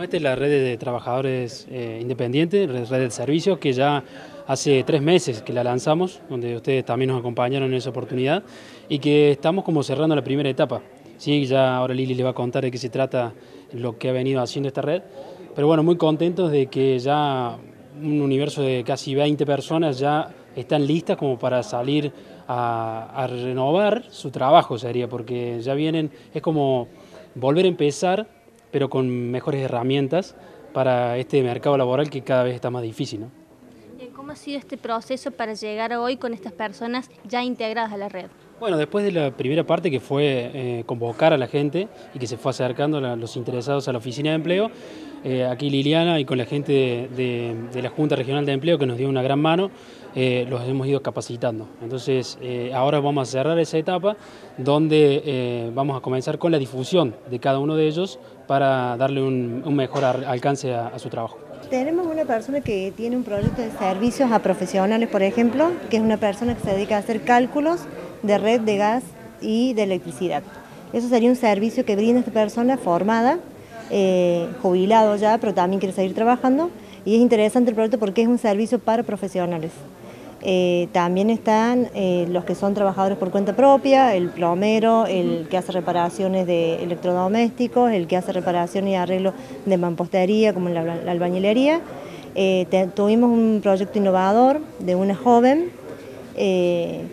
Esta es la red de trabajadores independientes, red del servicio, que ya hace 3 meses que la lanzamos, donde ustedes también nos acompañaron en esa oportunidad y que estamos como cerrando la primera etapa. Sí, ya ahora Lili le va a contar de qué se trata lo que ha venido haciendo esta red, pero bueno, muy contentos de que ya un universo de casi 20 personas ya están listas como para salir a renovar su trabajo, sería, porque ya vienen, es como volver a empezar, pero con mejores herramientas para este mercado laboral que cada vez está más difícil, ¿no? ¿Cómo ha sido este proceso para llegar a hoy con estas personas ya integradas a la red? Bueno, después de la primera parte que fue convocar a la gente y que se fue acercando los interesados a la oficina de empleo, aquí Liliana y con la gente de la Junta Regional de Empleo que nos dio una gran mano, los hemos ido capacitando. Entonces ahora vamos a cerrar esa etapa donde vamos a comenzar con la difusión de cada uno de ellos para darle un mejor alcance a su trabajo. Tenemos una persona que tiene un proyecto de servicios a profesionales, por ejemplo, que es una persona que se dedica a hacer cálculos de red de gas y de electricidad. Eso sería un servicio que brinda esta persona formada, jubilado ya, pero también quiere seguir trabajando. Y es interesante el proyecto porque es un servicio para profesionales. También están los que son trabajadores por cuenta propia, el plomero, el que hace reparaciones de electrodomésticos, el que hace reparaciones y arreglo de mampostería, como la albañilería. Tuvimos un proyecto innovador de una joven que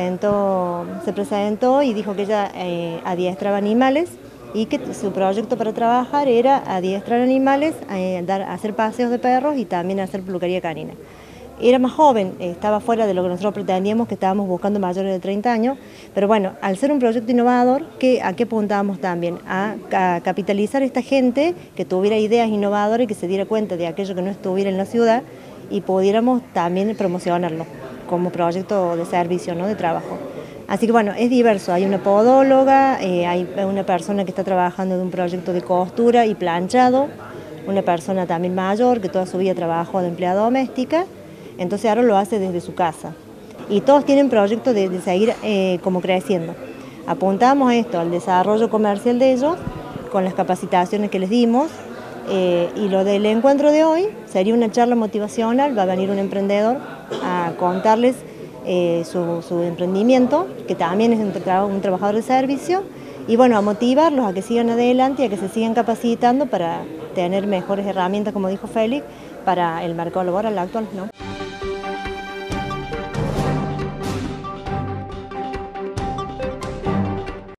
se presentó y dijo que ella adiestraba animales y que su proyecto para trabajar era adiestrar animales, hacer paseos de perros y también hacer peluquería canina. Era más joven, estaba fuera de lo que nosotros pretendíamos, que estábamos buscando mayores de 30 años, pero bueno, al ser un proyecto innovador, ¿a qué apuntábamos también? A capitalizar a esta gente que tuviera ideas innovadoras y que se diera cuenta de aquello que no estuviera en la ciudad y pudiéramos también promocionarlo como proyecto de servicio, ¿no?, de trabajo. Así que bueno, es diverso, hay una podóloga, hay una persona que está trabajando en un proyecto de costura y planchado, una persona también mayor que toda su vida trabajó de empleada doméstica. Entonces ahora lo hace desde su casa. Y todos tienen proyectos de seguir como creciendo. Apuntamos esto, al desarrollo comercial de ellos, con las capacitaciones que les dimos. Y lo del encuentro de hoy sería una charla motivacional, va a venir un emprendedor a contarles su emprendimiento, que también es un trabajador de servicio, y bueno, a motivarlos a que sigan adelante y a que se sigan capacitando para tener mejores herramientas, como dijo Félix, para el mercado laboral actual, ¿no?